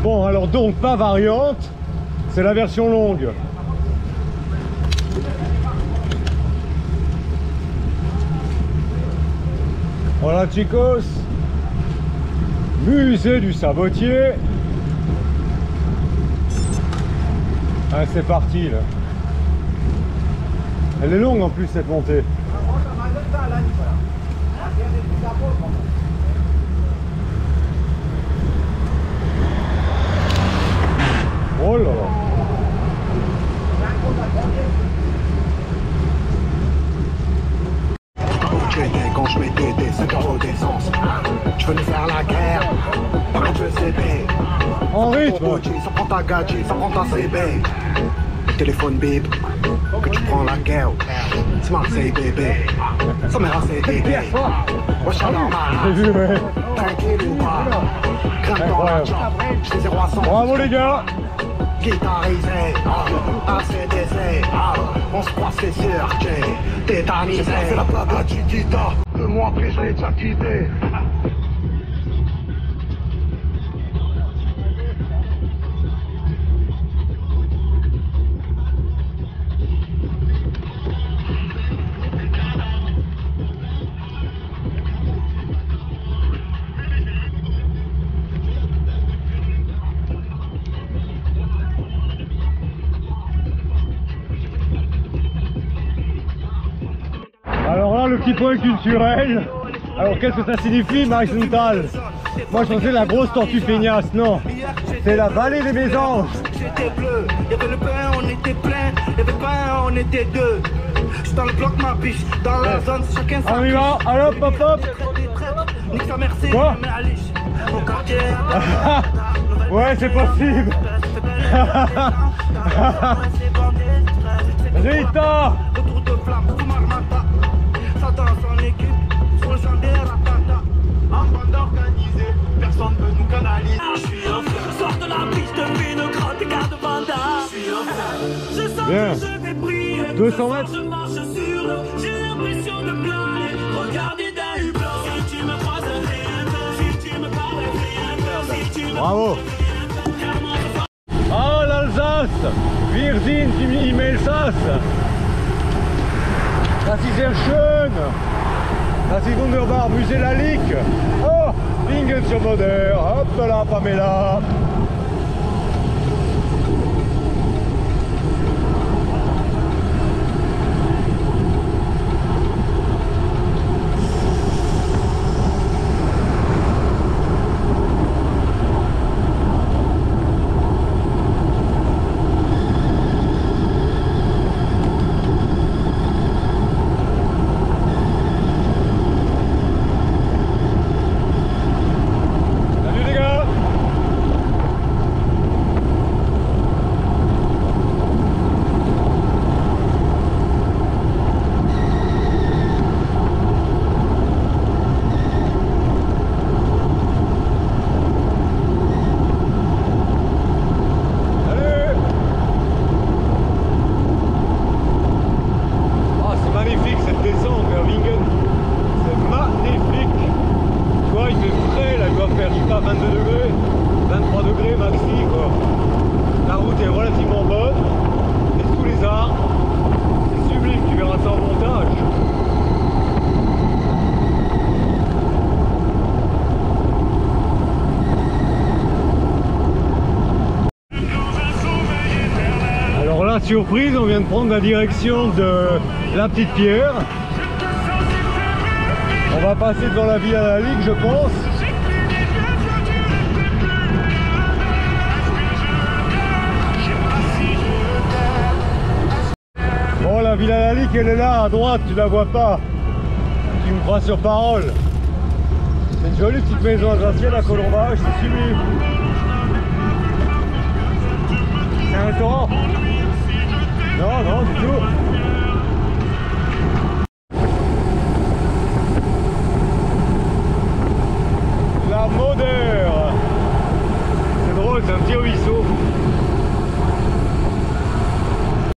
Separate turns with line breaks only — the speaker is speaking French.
Bon, alors donc, pas variante, c'est la version longue. Voilà, chicos. Musée du sabotier. Ah, c'est parti, là. Elle est longue, en plus, cette montée. Oh là là.
Quand je mettais des 5 € d'essence, je venais faire la guerre, quand je CB.
En rythme.
Ça prend ta gadget, ça prend ta CB. Le téléphone bip, que tu prends la guerre. Smart c'est bébé, ça m'est assez bébé. Wesh alors
J'ai vu, ouais.
tranquille ou pas, crains dans la job, je fais 0 à 100.
Bravo les gars.
Guitarisé, ACDC, on se croise c'est sûr, j'ai tétanisé. C'est la plata Chiquita, 2 mois après je l'ai déjà quitté.
Alors là, le petit point culturel. Alors qu'est-ce que ça signifie, Max Nuttall? Moi je pensais la grosse tortue feignasse, non. C'est la vallée des mésanges.
J'étais bleu, y'avait le pain, on était plein, y'avait pain, on était deux. J'suis dans le bloc, ma biche, dans la zone, chacun sa
On y va, allez hop hop hop.
Nique sa mère, c'est
Quoi?
mais à liche. Au quartier,
Ouais, c'est possible. Rita.
retour de flamme, tout marmata. Ça danse en équipe, sur le champ des ratata. En bande organisée, personne peut nous canaliser. Je suis un frère, sors de la biche, de fais une grotte et garde banda. Je suis un frère, je sens
Bien.
que je vais briller.
200 mètres.
Je marche sur l'eau, j'ai l'impression de planer. Regardez d'un hublot. Si tu me croises, rien peur. Si tu me parles, rien peur. Si tu me
Bravo. Oh l'Alsace. Virdin qui Imelsas. Das ist sehr schön. Das ist wunderbar. Musée Lalique. Oh, Bingen sur Moder. Hop là, Pamela. Salut les gars. Salut. Oh, c'est magnifique cette descente vers Wingen. C'est magnifique. Tu vois, il fait frais là, il doit faire, je sais pas, 22 degrés, 23 degrés maxi quoi. La route est relativement bonne, et sous les arbres, c'est sublime, tu verras ça en montage. Alors là, surprise, on vient de prendre la direction de la Petite Pierre. On va passer devant la Villa Lalique, je pense. Bon, la Villa Lalique, elle est là, à droite, tu la vois pas. Tu me crois sur parole. C'est une jolie petite maison alsacienne à Colombage, c'est sublime. C'est un restaurant? Non, non, du tout.